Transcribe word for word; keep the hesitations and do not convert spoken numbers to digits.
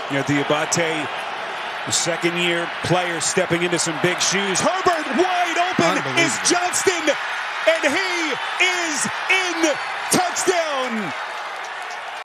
You know, Diabate, the second-year player stepping into some big shoes. Herbert wide open is Johnston, and he is in. Touchdown!